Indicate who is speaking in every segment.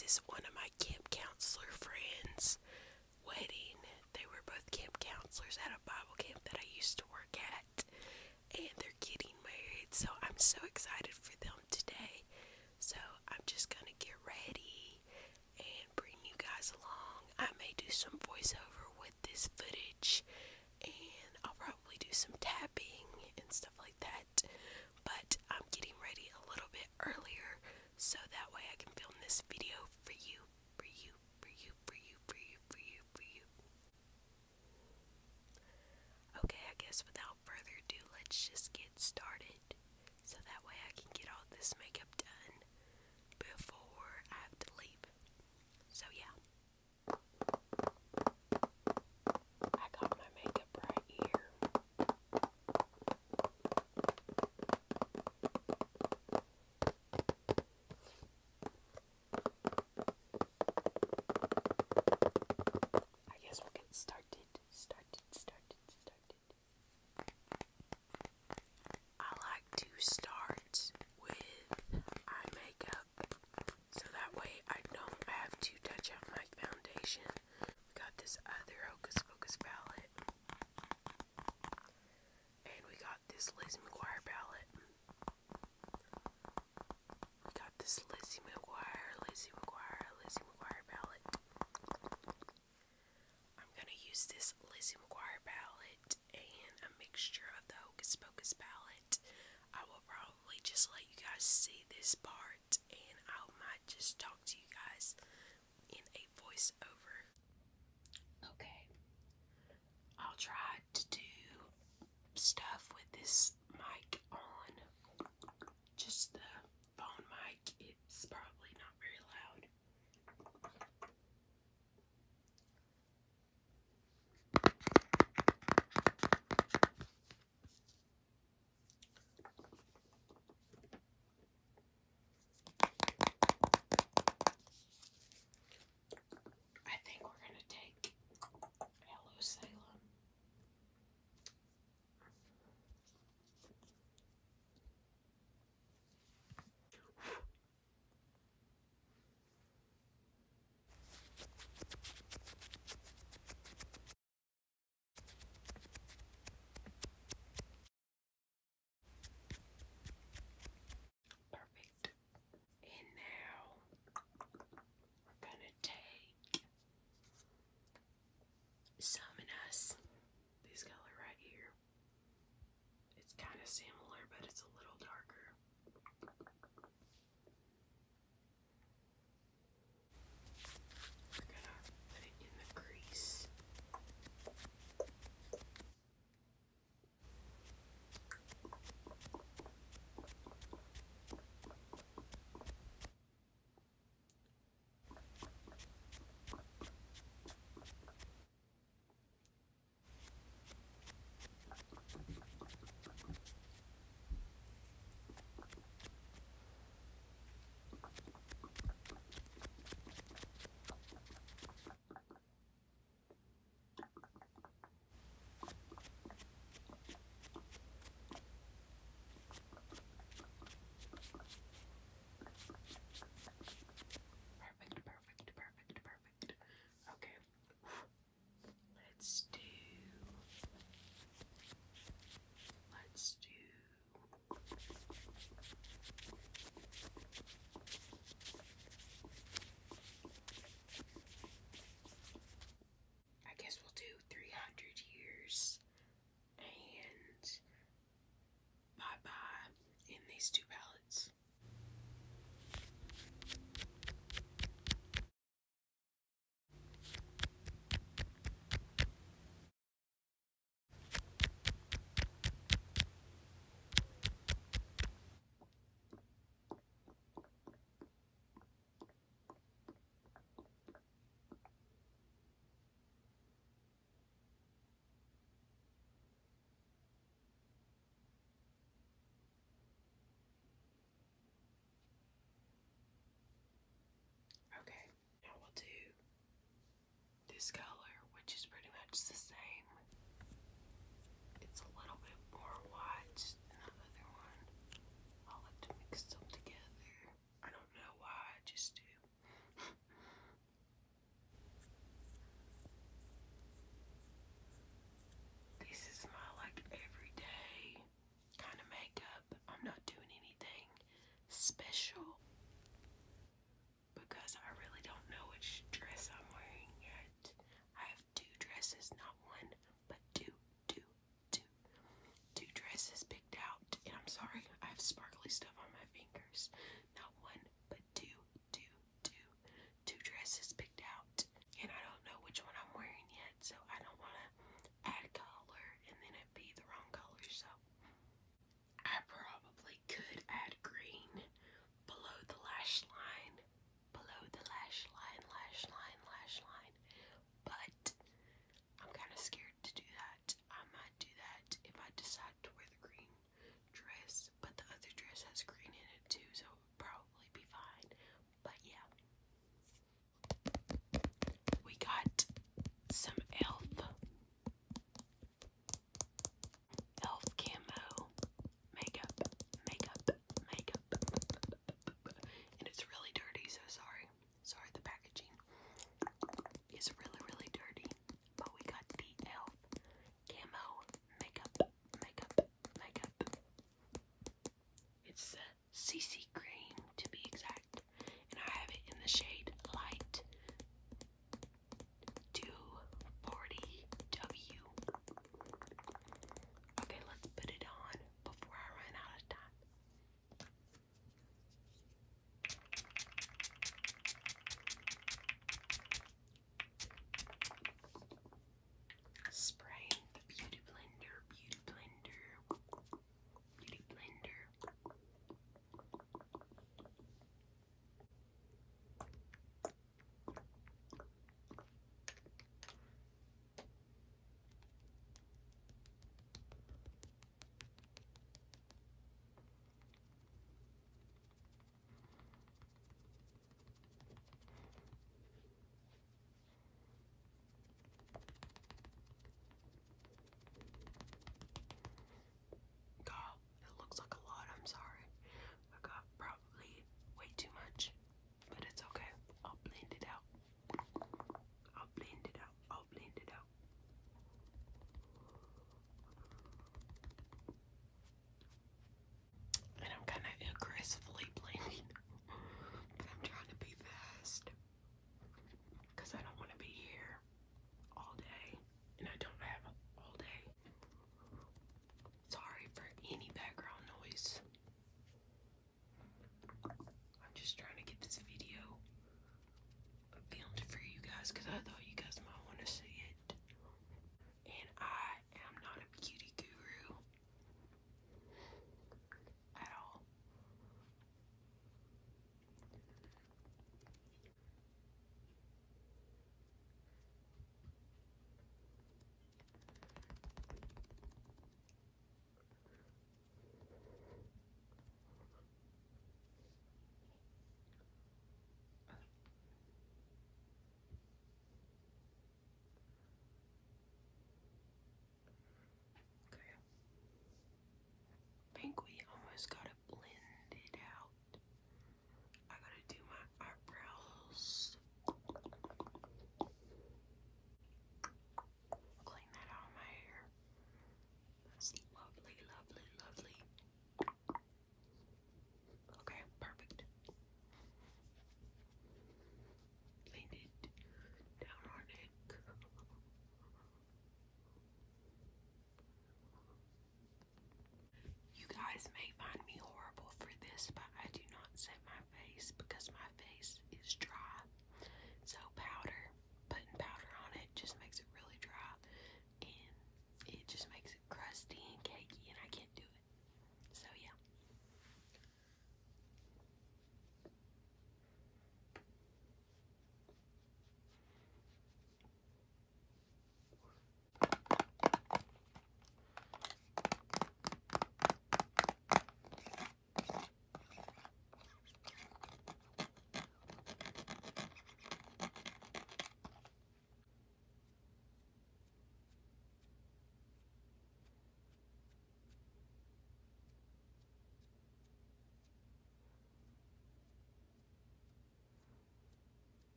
Speaker 1: this is one of my camp counselor friends' wedding. They were both camp counselors at a Bible camp that I used to work at, and they're getting married, so I'm so excited for them today. So I'm just gonna get ready and bring you guys along. I may do some voiceover with this footage, and I'll probably do some tapping and stuff like that, but I'm getting ready a little bit earlier so that way I can film this video for you, for you, for you, for you, for you, for you, for you. Okay, I guess without further ado, let's just get started so that way I can get all this makeup done before I have to leave. So yeah, I got my makeup right here. I guess we'll get started. I like to start with eye makeup so that way I don't have to touch up my foundation. We got this other Hocus Pocus palette, and we got this Lizzie McGuire palette. We got this Lizzie McGuire palette. I'm gonna use this Lizzie McGuire palette and a mixture of the Hocus Pocus palette. I will probably just let you guys see this part, and I might just talk to you guys in a voiceover. Okay, I'll try to do stuff with this mic on. Just the phone mic, it's probably not very loud. I think we're gonna take Hello Salem. Perfect. And now we're gonna take Summon Us. This color right here. It's kind of similar, but it's a little darker. We're gonna put it in the crease. Perfect. Okay. Let's do I guess we'll do 300 years and bye-bye in these two palettes. Okay, now we'll do this color, which is pretty much the same. It's a little bit more white than the other one. I'll have to mix them together. I don't know why, I just do. special because I really don't know which dress I'm wearing yet. I have two dresses, not one, but two dresses picked out. And I'm sorry, I have sparkly stuff on my fingers. Not one, but two dresses picked out. And I don't know which one I'm wearing yet, so I don't want to add color and then it be the wrong color. So I probably could add green below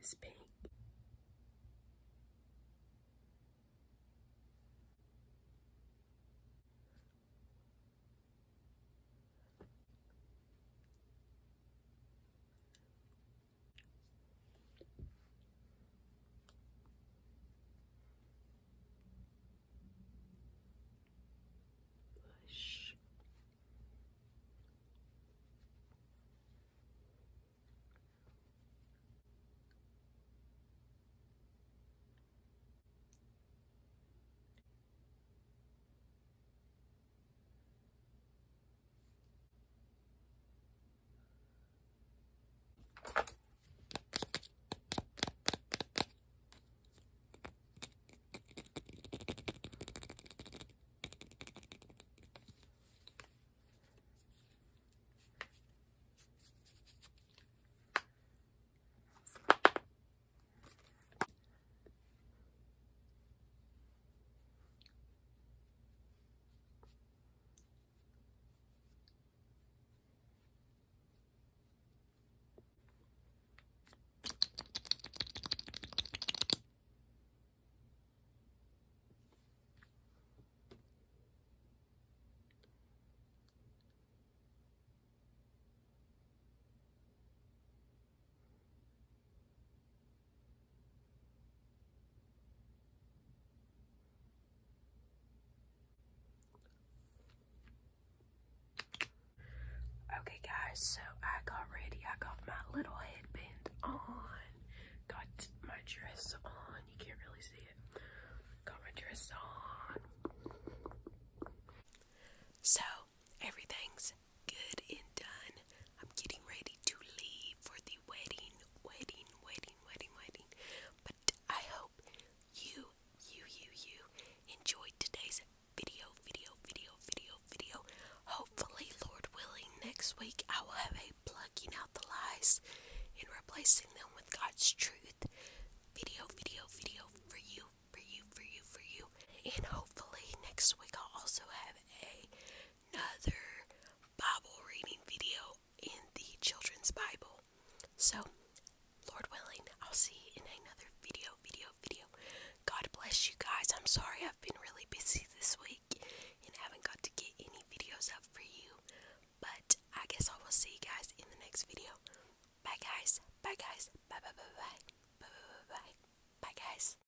Speaker 1: is pink. Blush. Okay guys, so I got ready. I got my little headband on. Got my dress on. You can't really see it. Got my dress on. So, everything's good and done. I'm getting ready to leave for the wedding. But I hope you enjoyed today's video. Hopefully, Lord willing, next week I will have a plucking out the lies and replacing them with God's truth video for you. And hopefully next week I'll also have another Bible reading video in the children's Bible. So, Lord willing, I'll see you in another video. God bless you guys. I'm sorry I've been really busy this week and haven't got to get any videos up for you. But I guess I will see you guys in the next video. Bye guys.